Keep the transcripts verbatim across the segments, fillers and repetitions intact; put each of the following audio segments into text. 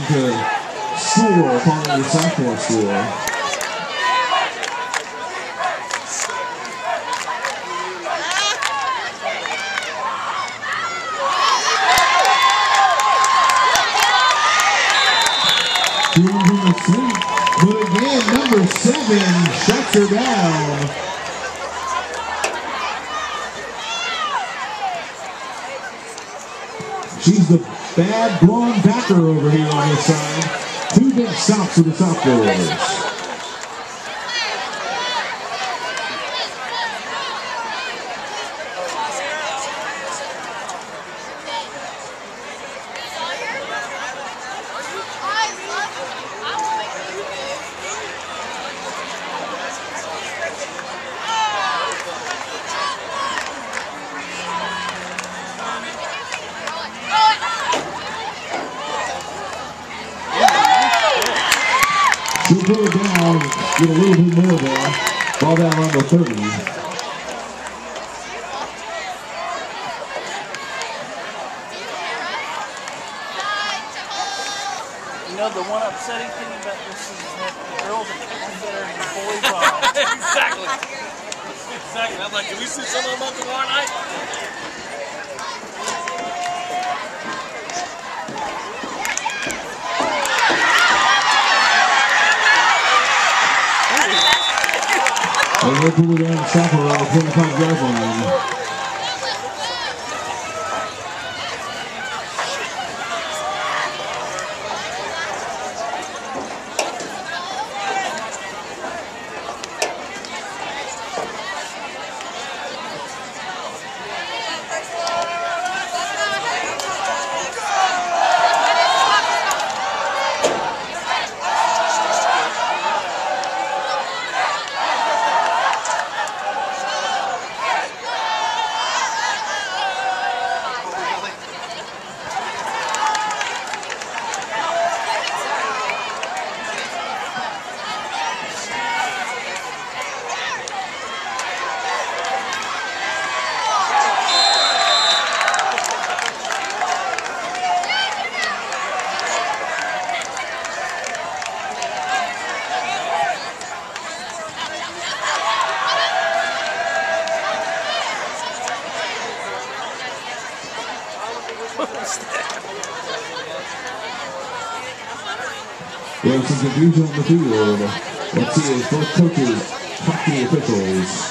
to score upon the sophomore score. But again, number seven shuts her down. She's the bad blonde backer over here on this side. Two big stops for the sophomores. She'll pull it down, get a little bit more there. Ball down on the thirty. You know, the one upsetting thing about this is that the girls are catching better than the boys are. Exactly. Exactly. I'm like, can we see some of them up tomorrow night? And we'll pull it down and stop her around the twenty-five yard line. We have some confusion on the field. Let's see as both coaches talk to the officials.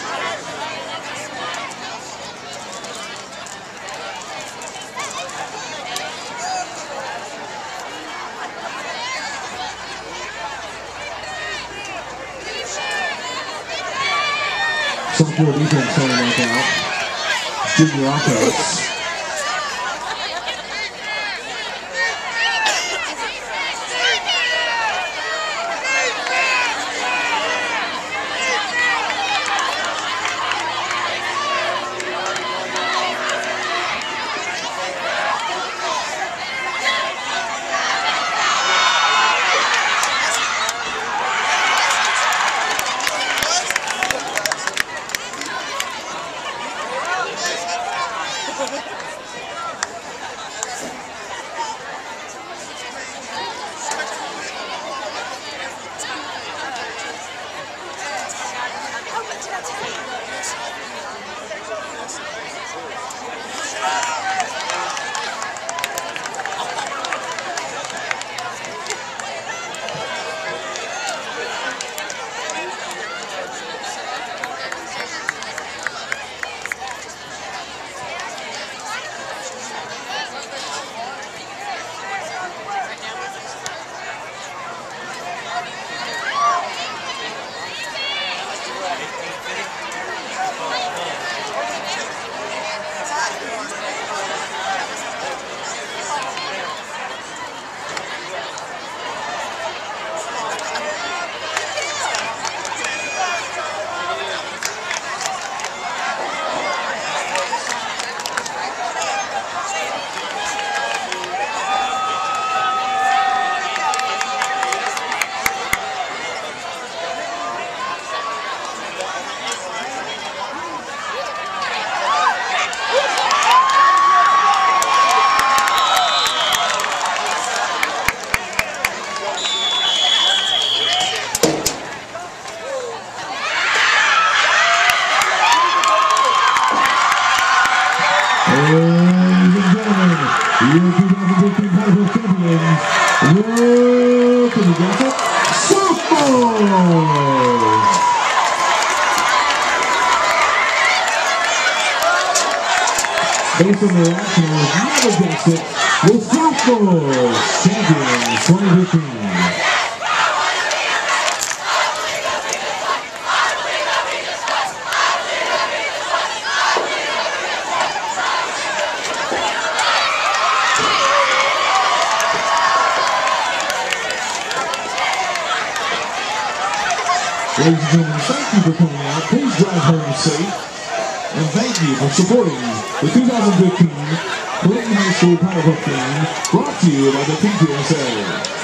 Sophomore defense coming back out. Junior offense. Ha ha ha! champions, your, can you guess it? Sophomores! Based on their action, I would never guess it. The Sophomores champions twenty fifteen. Ladies and gentlemen, thank you for coming out. Please drive home safe. And thank you for supporting the two thousand fifteen Clayton High School Powderpuff game brought to you by the P T S A.